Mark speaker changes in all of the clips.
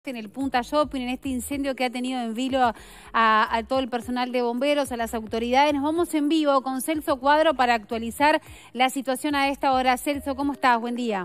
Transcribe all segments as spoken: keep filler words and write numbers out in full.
Speaker 1: En el Punta Shopping, en este incendio que ha tenido en vilo a, a, a todo el personal de bomberos, a las autoridades. Nos vamos en vivo con Celso Cuadro para actualizar la situación a esta hora. Celso, ¿cómo estás? Buen día.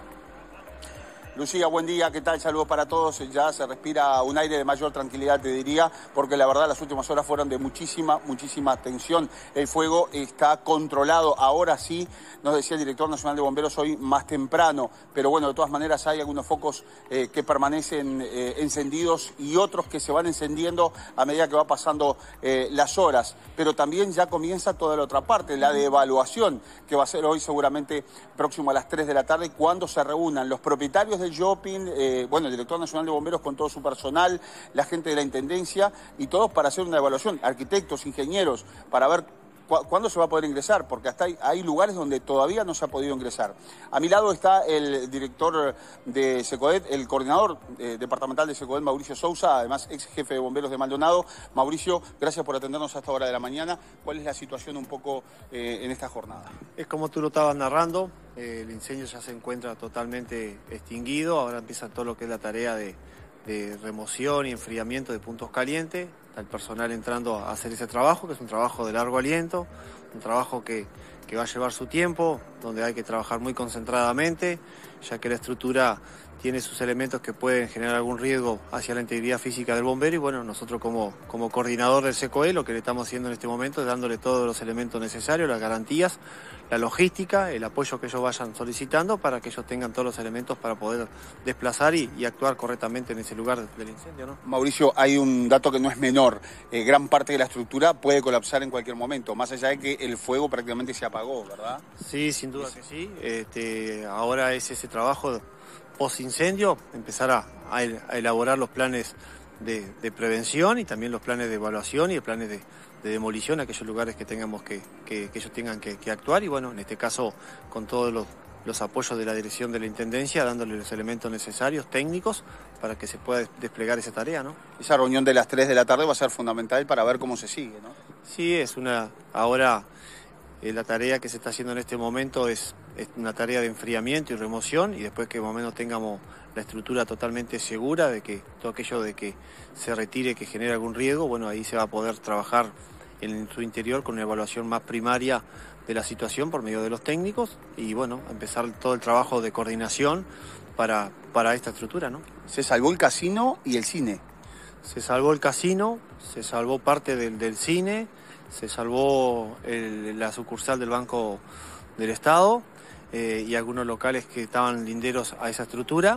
Speaker 2: Lucía, buen día, ¿qué tal? Saludos para todos. Ya se respira un aire de mayor tranquilidad, te diría, porque la verdad las últimas horas fueron de muchísima, muchísima tensión. El fuego está controlado, ahora sí, nos decía el director nacional de bomberos hoy más temprano, pero bueno, de todas maneras hay algunos focos eh, que permanecen eh, encendidos y otros que se van encendiendo a medida que va pasando eh, las horas. Pero también ya comienza toda la otra parte, la de evaluación, que va a ser hoy seguramente próximo a las tres de la tarde, cuando se reúnan los propietarios del shopping, eh, bueno, el director nacional de bomberos con todo su personal, la gente de la intendencia y todos para hacer una evaluación, arquitectos, ingenieros, para ver cu cuándo se va a poder ingresar, porque hasta hay, hay lugares donde todavía no se ha podido ingresar. A mi lado está el director de SECODET, el coordinador eh, departamental de SECODET, Mauricio Sousa, además ex jefe de bomberos de Maldonado. Mauricio, gracias por atendernos a esta hora de la mañana. ¿Cuál es la situación un poco eh, en esta jornada?
Speaker 3: Es como tú lo estabas narrando, eh, el incendio ya se encuentra totalmente extinguido, ahora empieza todo lo que es la tarea de, de remoción y enfriamiento de puntos calientes. Está el personal entrando a hacer ese trabajo, que es un trabajo de largo aliento, un trabajo que, que va a llevar su tiempo, donde hay que trabajar muy concentradamente, ya que la estructura tiene sus elementos que pueden generar algún riesgo hacia la integridad física del bombero y bueno, nosotros como, como coordinador del SECOE lo que le estamos haciendo en este momento es dándole todos los elementos necesarios, las garantías, la logística, el apoyo que ellos vayan solicitando para que ellos tengan todos los elementos para poder desplazar y, y actuar correctamente en ese lugar del incendio, ¿no?
Speaker 2: Mauricio, hay un dato que no es menor, eh, gran parte de la estructura puede colapsar en cualquier momento, más allá de que el fuego prácticamente se apagó, ¿verdad?
Speaker 3: Sí, sin duda que sí, este, ahora es ese trabajo post incendio, empezar a, a elaborar los planes de, de prevención y también los planes de evaluación y los planes de, de demolición a aquellos lugares que tengamos que, que, que ellos tengan que, que actuar y bueno, en este caso con todos los, los apoyos de la dirección de la Intendencia, dándole los elementos necesarios, técnicos, para que se pueda desplegar esa tarea, ¿no?
Speaker 2: Esa reunión de las tres de la tarde va a ser fundamental para ver cómo se sigue, ¿no?
Speaker 3: Sí, es una, ahora eh, la tarea que se está haciendo en este momento es es una tarea de enfriamiento y remoción y después que más o menos tengamos la estructura totalmente segura de que todo aquello de que se retire, que genere algún riesgo, bueno, ahí se va a poder trabajar en su interior con una evaluación más primaria de la situación por medio de los técnicos y bueno, empezar todo el trabajo de coordinación para, para esta estructura, ¿no?
Speaker 2: Se salvó el casino y el cine.
Speaker 3: Se salvó el casino, se salvó parte del, del cine, se salvó el, la sucursal del Banco del Estado, Eh, y algunos locales que estaban linderos a esa estructura,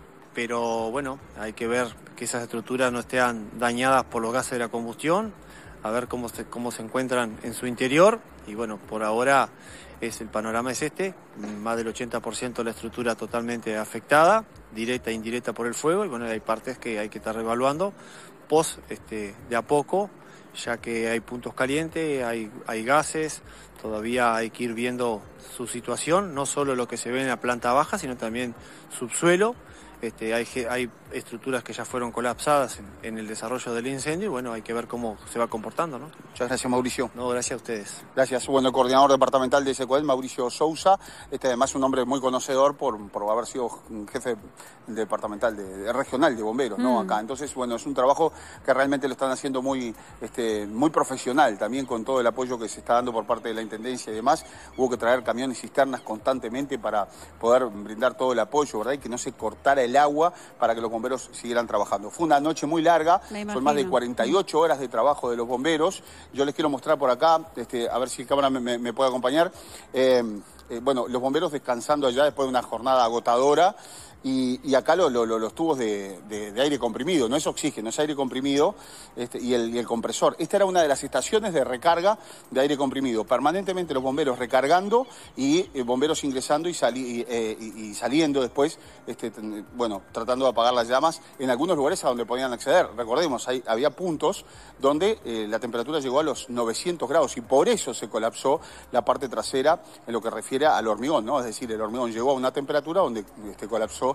Speaker 3: pero bueno, hay que ver que esas estructuras no estén dañadas por los gases de la combustión, a ver cómo se, cómo se encuentran en su interior, y bueno, por ahora es el panorama es este, más del ochenta por ciento de la estructura totalmente afectada, directa e indirecta por el fuego, y bueno, hay partes que hay que estar reevaluando, post este, de a poco, ya que hay puntos calientes, hay, hay gases, todavía hay que ir viendo su situación, no solo lo que se ve en la planta baja, sino también subsuelo. Este, hay, hay estructuras que ya fueron colapsadas en, en el desarrollo del incendio y bueno, hay que ver cómo se va comportando, ¿no?
Speaker 2: Muchas gracias, Mauricio.
Speaker 3: No, gracias a ustedes.
Speaker 2: Gracias. Bueno, el coordinador departamental de SECODET, Mauricio Sousa, este además un hombre muy conocedor por, por haber sido jefe departamental, de, de regional de bomberos, ¿no? Mm. Acá. Entonces, bueno, es un trabajo que realmente lo están haciendo muy, este, muy profesional, también con todo el apoyo que se está dando por parte de la Intendencia y demás. Hubo que traer camiones cisternas constantemente para poder brindar todo el apoyo, ¿verdad? Y que no se cortara el agua para que los bomberos siguieran trabajando. Fue una noche muy larga, son más de cuarenta y ocho horas de trabajo de los bomberos. Yo les quiero mostrar por acá, este, a ver si el cámara me, me, me puede acompañar. Eh, eh, bueno, los bomberos descansando allá después de una jornada agotadora. Y, y acá lo, lo, lo, los tubos de, de, de aire comprimido, no es oxígeno, es aire comprimido este, y, el, y el compresor. Esta era una de las estaciones de recarga de aire comprimido. Permanentemente los bomberos recargando y eh, bomberos ingresando y, sali, eh, y, y saliendo después, este, bueno, tratando de apagar las llamas en algunos lugares a donde podían acceder. Recordemos, hay, había puntos donde eh, la temperatura llegó a los novecientos grados y por eso se colapsó la parte trasera en lo que refiere al hormigón, ¿no? Es decir, el hormigón llegó a una temperatura donde este, colapsó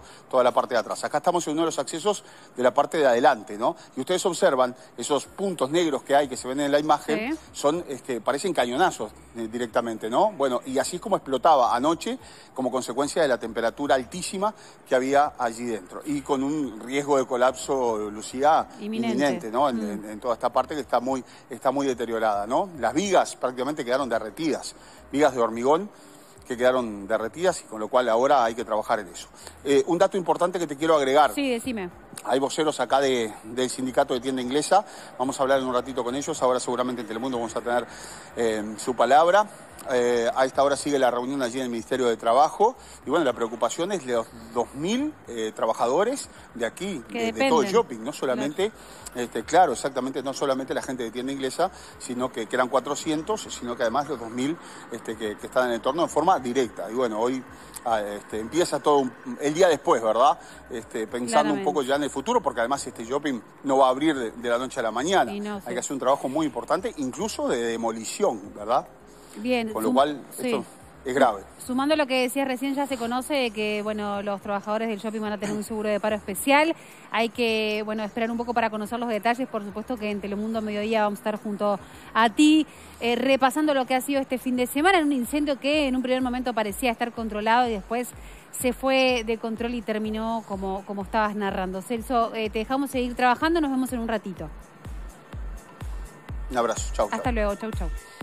Speaker 2: destruyendo toda la parte de atrás. Acá estamos en uno de los accesos de la parte de adelante, ¿no? Y ustedes observan esos puntos negros que hay, que se ven en la imagen, sí. son, este, parecen cañonazos eh, directamente, ¿no? Bueno, y así es como explotaba anoche como consecuencia de la temperatura altísima que había allí dentro. Y con un riesgo de colapso, Lucía, inminente, inminente ¿no? Mm. En, en, en toda esta parte que está muy, está muy deteriorada, ¿no? Las vigas prácticamente quedaron derretidas, vigas de hormigón que quedaron derretidas y con lo cual ahora hay que trabajar en eso. Eh, un dato importante que te quiero agregar.
Speaker 1: Sí, decime.
Speaker 2: Hay voceros acá de, del sindicato de tienda inglesa, vamos a hablar en un ratito con ellos, ahora seguramente en Telemundo vamos a tener eh, su palabra. Eh, a esta hora sigue la reunión allí en el Ministerio de Trabajo y bueno, la preocupación es de los dos mil eh, trabajadores de aquí, de, de todo el shopping, no solamente, claro. Este, claro, exactamente, no solamente la gente de tienda inglesa, sino que, que eran cuatrocientos, sino que además los dos mil este, que, que están en el entorno de forma directa. Y bueno, hoy ah, este, empieza todo un, el día después, ¿verdad? Este, pensando un poco ya en el futuro, porque además este shopping no va a abrir de, de la noche a la mañana. No, sí. Hay que hacer un trabajo muy importante, incluso de demolición, ¿verdad?
Speaker 1: Bien.
Speaker 2: Con lo cual, sí. esto es grave.
Speaker 1: Sumando lo que decías recién, ya se conoce que bueno, los trabajadores del shopping van a tener un seguro de paro especial. Hay que bueno, esperar un poco para conocer los detalles. Por supuesto que en Telemundo Mediodía vamos a estar junto a ti, eh, repasando lo que ha sido este fin de semana en un incendio que en un primer momento parecía estar controlado y después se fue de control y terminó como, como estabas narrando. Celso, eh, te dejamos seguir trabajando, nos vemos en un ratito.
Speaker 2: Un abrazo, chau.
Speaker 1: Hasta
Speaker 2: chau.
Speaker 1: luego, chau, chau.